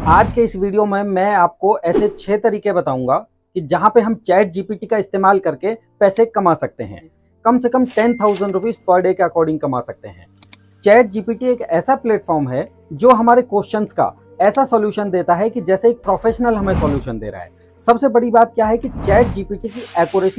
आज के इस वीडियो में मैं आपको ऐसे 6 तरीके बताऊंगा कि जहां पे हम चैट जीपीटी का इस्तेमाल करके पैसे कमा सकते हैं। कम से कम 10,000 रुपीज पर डे के अकॉर्डिंग कमा सकते हैं। चैट जीपीटी एक ऐसा प्लेटफॉर्म है जो हमारे क्वेश्चंस का ऐसा सॉल्यूशन देता है कि जैसे एक प्रोफेशनल हमें सॉल्यूशन दे रहा है। सबसे बड़ी बात क्या है कि चैट जीपीटी की एक्यूरेसी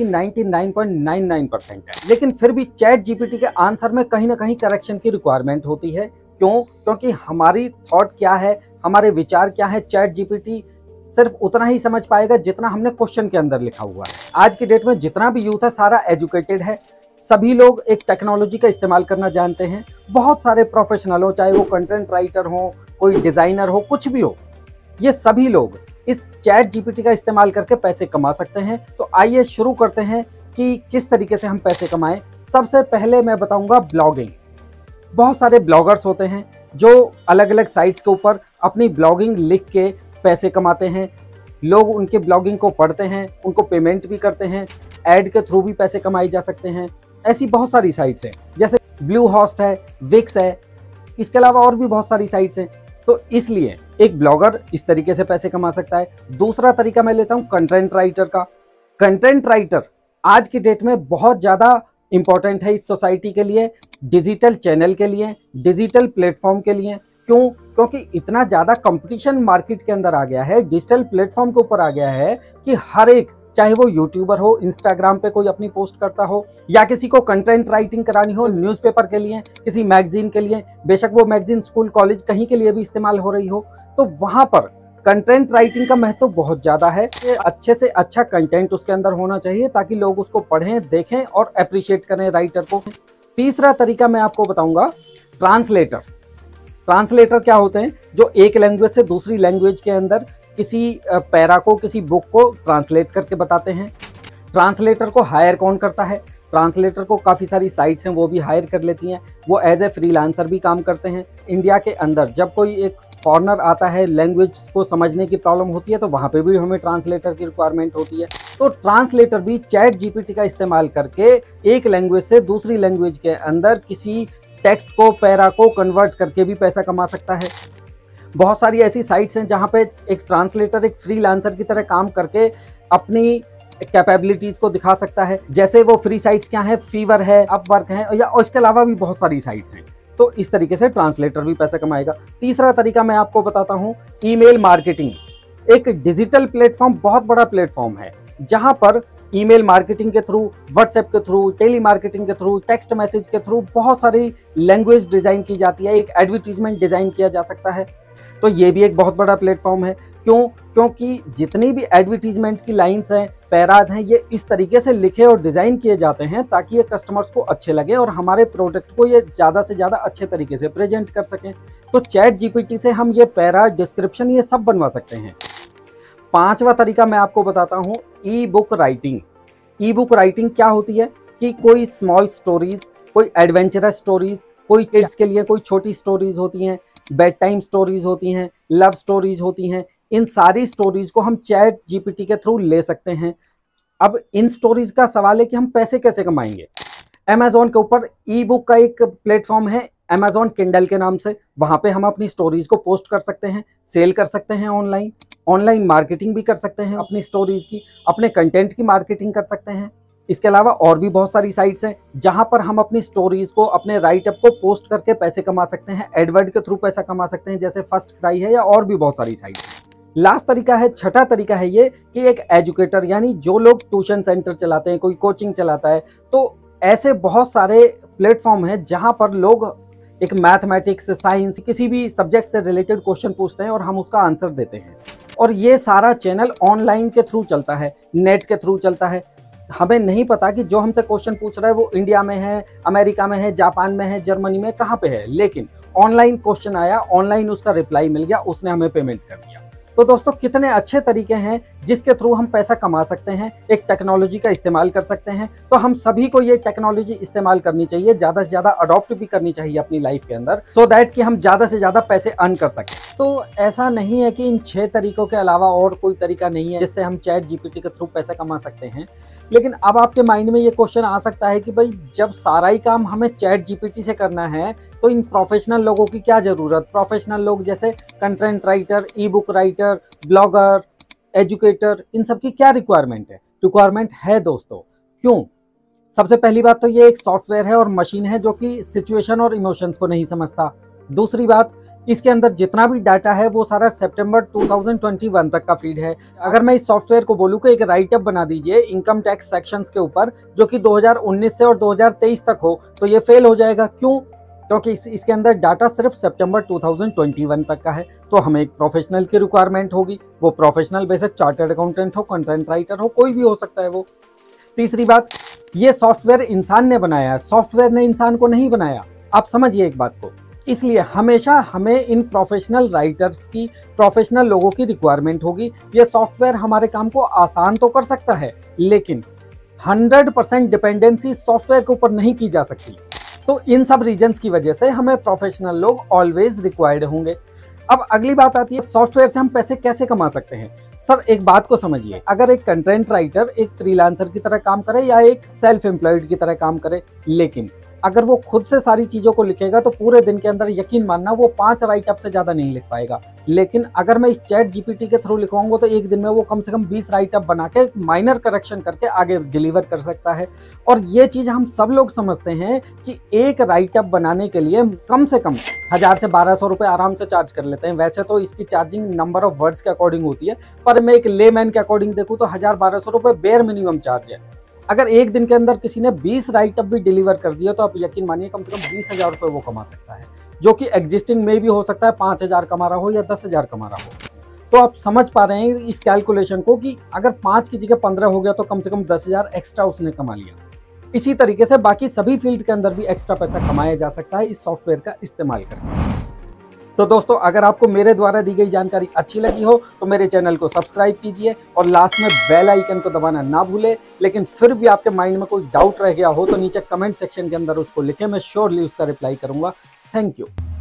99.99% है, लेकिन फिर भी चैट जीपीटी के आंसर में कहीं ना कहीं करेक्शन की रिक्वायरमेंट होती है। क्यों? क्योंकि हमारी थॉट क्या है, हमारे विचार क्या है, चैट जीपीटी सिर्फ उतना ही समझ पाएगा जितना हमने क्वेश्चन के अंदर लिखा हुआ है। आज की डेट में जितना भी यूथ है सारा एजुकेटेड है, सभी लोग एक टेक्नोलॉजी का इस्तेमाल करना जानते हैं। बहुत सारे प्रोफेशनल हो, चाहे वो कंटेंट राइटर हो, कोई डिजाइनर हो, कुछ भी हो, ये सभी लोग इस चैट जीपीटी का इस्तेमाल करके पैसे कमा सकते हैं। तो आइए शुरू करते हैं कि किस तरीके से हम पैसे कमाएं। सबसे पहले मैं बताऊंगा ब्लॉगिंग। बहुत सारे ब्लॉगर्स होते हैं जो अलग अलग साइट्स के ऊपर अपनी ब्लॉगिंग लिख के पैसे कमाते हैं। लोग उनके ब्लॉगिंग को पढ़ते हैं, उनको पेमेंट भी करते हैं, ऐड के थ्रू भी पैसे कमाए जा सकते हैं। ऐसी बहुत सारी साइट्स हैं, जैसे ब्लू होस्ट है, विक्स है, इसके अलावा और भी बहुत सारी साइट्स हैं। तो इसलिए एक ब्लॉगर इस तरीके से पैसे कमा सकता है। दूसरा तरीका मैं लेता हूं कंटेंट राइटर का। कंटेंट राइटर आज की डेट में बहुत ज़्यादा इंपॉर्टेंट है इस सोसाइटी के लिए, डिजिटल चैनल के लिए, डिजिटल प्लेटफॉर्म के लिए। क्यों? क्योंकि इतना ज़्यादा कंपटीशन मार्केट के अंदर आ गया है, डिजिटल प्लेटफॉर्म के ऊपर आ गया है कि हर एक, चाहे वो यूट्यूबर हो, इंस्टाग्राम पे कोई अपनी पोस्ट करता हो, या किसी को कंटेंट राइटिंग करानी हो न्यूज़पेपर के लिए, किसी मैगजीन के लिए, बेशक वो मैगजीन स्कूल कॉलेज कहीं के लिए भी इस्तेमाल हो रही हो, तो वहाँ पर कंटेंट राइटिंग का महत्व बहुत ज़्यादा है। अच्छे से अच्छा कंटेंट उसके अंदर होना चाहिए ताकि लोग उसको पढ़ें, देखें और अप्रिशिएट करें राइटर को। तीसरा तरीका मैं आपको बताऊंगा ट्रांसलेटर। ट्रांसलेटर क्या होते हैं? जो एक लैंग्वेज से दूसरी लैंग्वेज के अंदर किसी पैरा को, किसी बुक को ट्रांसलेट करके बताते हैं। ट्रांसलेटर को हायर कौन करता है? ट्रांसलेटर को काफ़ी सारी साइट्स हैं वो भी हायर कर लेती हैं। वो एज ए फ्रीलांसर भी काम करते हैं। इंडिया के अंदर जब कोई एक फॉरेनर आता है, लैंग्वेज को समझने की प्रॉब्लम होती है, तो वहाँ पे भी हमें ट्रांसलेटर की रिक्वायरमेंट होती है। तो ट्रांसलेटर भी चैट जीपीटी का इस्तेमाल करके एक लैंग्वेज से दूसरी लैंग्वेज के अंदर किसी टेक्स्ट को, पैरा को कन्वर्ट करके भी पैसा कमा सकता है। बहुत सारी ऐसी साइट्स हैं जहाँ पे एक ट्रांसलेटर एक फ्रीलांसर की तरह काम करके अपनी कैपेबिलिटीज़ को दिखा सकता है। जैसे वो फ्री साइट्स क्या हैं, फीवर है, अपवर्क है, या इसके अलावा भी बहुत सारी साइट्स हैं। तो इस तरीके से ट्रांसलेटर भी पैसा कमाएगा। तीसरा तरीका मैं आपको बताता हूँ ईमेल मार्केटिंग। एक डिजिटल प्लेटफॉर्म बहुत बड़ा प्लेटफॉर्म है जहाँ पर ईमेल मार्केटिंग के थ्रू, व्हाट्सएप के थ्रू, टेली मार्केटिंग के थ्रू, टेक्स्ट मैसेज के थ्रू बहुत सारी लैंग्वेज डिज़ाइन की जाती है, एक एडवर्टीजमेंट डिज़ाइन किया जा सकता है। तो ये भी एक बहुत बड़ा प्लेटफॉर्म है। क्यों? क्योंकि जितनी भी एडवर्टीजमेंट की लाइंस हैं, पैराज हैं, ये इस तरीके से लिखे और डिज़ाइन किए जाते हैं ताकि ये कस्टमर्स को अच्छे लगे और हमारे प्रोडक्ट को ये ज़्यादा से ज़्यादा अच्छे तरीके से प्रेजेंट कर सकें। तो चैट जीपीटी से हम ये पैरा, डिस्क्रिप्शन, ये सब बनवा सकते हैं। पांचवा तरीका मैं आपको बताता हूँ e book writing. E book writing क्या होती है कि कोई स्मॉल स्टोरीज, कोई एडवेंचरस स्टोरीज, कोई किड्स के लिए कोई छोटी स्टोरीज होती हैं, बेड टाइम स्टोरीज होती हैं, लव स्टोरीज होती हैं। इन सारी स्टोरीज को हम चैट जीपीटी के थ्रू ले सकते हैं। अब इन स्टोरीज का सवाल है कि हम पैसे कैसे कमाएंगे। अमेजोन के ऊपर ई बुक का एक प्लेटफॉर्म है, अमेजोन किंडल के नाम से। वहाँ पे हम अपनी स्टोरीज को पोस्ट कर सकते हैं, सेल कर सकते हैं, ऑनलाइन मार्केटिंग भी कर सकते हैं अपनी स्टोरीज की, अपने कंटेंट की मार्केटिंग कर सकते हैं। इसके अलावा और भी बहुत सारी साइट्स हैं जहां पर हम अपनी स्टोरीज को, अपने राइटअप को पोस्ट करके पैसे कमा सकते हैं, एडवर्ड के थ्रू पैसा कमा सकते हैं, जैसे फर्स्ट क्राई है, या और भी बहुत सारी साइट्स हैं। लास्ट तरीका है, छठा तरीका है ये कि एक एजुकेटर, यानी जो लोग ट्यूशन सेंटर चलाते हैं, कोई कोचिंग चलाता है, तो ऐसे बहुत सारे प्लेटफॉर्म हैं जहां पर लोग एक मैथमेटिक्स, साइंस, किसी भी सब्जेक्ट से रिलेटेड क्वेश्चन पूछते हैं और हम उसका आंसर देते हैं। और ये सारा चैनल ऑनलाइन के थ्रू चलता है, नेट के थ्रू चलता है। हमें नहीं पता कि जो हमसे क्वेश्चन पूछ रहा है वो इंडिया में है, अमेरिका में है, जापान में है, जर्मनी में, कहाँ पे है, लेकिन ऑनलाइन क्वेश्चन आया, ऑनलाइन उसका रिप्लाई मिल गया, उसने हमें पेमेंट कर दिया। तो दोस्तों कितने अच्छे तरीके हैं जिसके थ्रू हम पैसा कमा सकते हैं, एक टेक्नोलॉजी का इस्तेमाल कर सकते हैं। तो हम सभी को ये टेक्नोलॉजी इस्तेमाल करनी चाहिए, ज़्यादा से ज़्यादा अडॉप्ट भी करनी चाहिए अपनी लाइफ के अंदर, सो दैट कि हम ज़्यादा से ज़्यादा पैसे अर्न कर सकें। तो ऐसा नहीं है कि इन 6 तरीकों के अलावा और कोई तरीका नहीं है जिससे हम चैट जीपीटी के थ्रू पैसा कमा सकते हैं। लेकिन अब आपके माइंड में ये क्वेश्चन आ सकता है कि भाई जब सारा ही काम हमें चैट जीपीटी से करना है तो इन प्रोफेशनल लोगों की क्या ज़रूरत। प्रोफेशनल लोग जैसे content writer, e book writer, blogger, educator, इन सब की क्या रिक्वायरमेंट है? रिक्वायरमेंट है दोस्तों। क्यों? सबसे पहली बात तो ये एक सॉफ्टवेयर है और मशीन है जो कि सिचुएशन और इमोशंस को नहीं समझता। दूसरी बात, इसके अंदर जितना भी डाटा है वो सारा सितंबर 2021 तक का फीड है। अगर मैं इस सॉफ्टवेयर को बोलूँ कि एक राइटअप बना दीजिए इनकम टैक्स सेक्शंस के ऊपर जो कि 2019 से और 2023 तक हो, तो ये फेल हो जाएगा। क्यों? क्योंकि इसके अंदर डाटा सिर्फ सितंबर 2021 तक का है। तो हमें एक प्रोफेशनल की रिक्वायरमेंट होगी। वो प्रोफेशनल बेसिक चार्टर्ड अकाउंटेंट हो, कंटेंट राइटर हो, कोई भी हो सकता है वो। तीसरी बात, ये सॉफ्टवेयर इंसान ने बनाया है, सॉफ्टवेयर ने इंसान को नहीं बनाया। आप समझिए एक बात को। इसलिए हमेशा हमें इन प्रोफेशनल राइटर्स की, प्रोफेशनल लोगों की रिक्वायरमेंट होगी। ये सॉफ्टवेयर हमारे काम को आसान तो कर सकता है, लेकिन 100% डिपेंडेंसी सॉफ्टवेयर के ऊपर नहीं की जा सकती। तो इन सब रीजंस की वजह से हमें प्रोफेशनल लोग ऑलवेज रिक्वायर्ड होंगे। अब अगली बात आती है सॉफ्टवेयर से हम पैसे कैसे कमा सकते हैं। सर एक बात को समझिए, अगर एक कंटेंट राइटर एक फ्रीलांसर की तरह काम करे या एक सेल्फ एम्प्लॉयड की तरह काम करे, लेकिन अगर वो खुद से सारी चीज़ों को लिखेगा तो पूरे दिन के अंदर यकीन मानना वो 5 राइटअप से ज़्यादा नहीं लिख पाएगा। लेकिन अगर मैं इस चैट जीपीटी के थ्रू लिखवाऊंगा तो एक दिन में वो कम से कम 20 राइटअप बना के माइनर करेक्शन करके आगे डिलीवर कर सकता है। और ये चीज़ हम सब लोग समझते हैं कि एक राइटअप बनाने के लिए कम से कम 1000 से 1200 रुपये आराम से चार्ज कर लेते हैं। वैसे तो इसकी चार्जिंग नंबर ऑफ वर्ड्स के अकॉर्डिंग होती है, पर मैं एक लेमैन के अकॉर्डिंग देखूँ तो 1000-1200 रुपये बेयर मिनिमम चार्ज है। अगर एक दिन के अंदर किसी ने 20 राइटअप भी डिलीवर कर दिया तो आप यकीन मानिए कम से कम 20,000 रुपये वो कमा सकता है, जो कि एग्जिस्टिंग में भी हो सकता है 5,000 कमा रहा हो या 10,000 कमा रहा हो। तो आप समझ पा रहे हैं इस कैलकुलेशन को कि अगर 5 की जगह 15 हो गया तो कम से कम 10,000 एक्स्ट्रा उसने कमा लिया। इसी तरीके से बाकी सभी फील्ड के अंदर भी एक्स्ट्रा पैसा कमाया जा सकता है इस सॉफ्टवेयर का इस्तेमाल करके। तो दोस्तों अगर आपको मेरे द्वारा दी गई जानकारी अच्छी लगी हो तो मेरे चैनल को सब्सक्राइब कीजिए और लास्ट में बेल आइकन को दबाना ना भूले। लेकिन फिर भी आपके माइंड में कोई डाउट रह गया हो तो नीचे कमेंट सेक्शन के अंदर उसको लिखें, मैं श्योरली उसका रिप्लाई करूंगा। Thank you.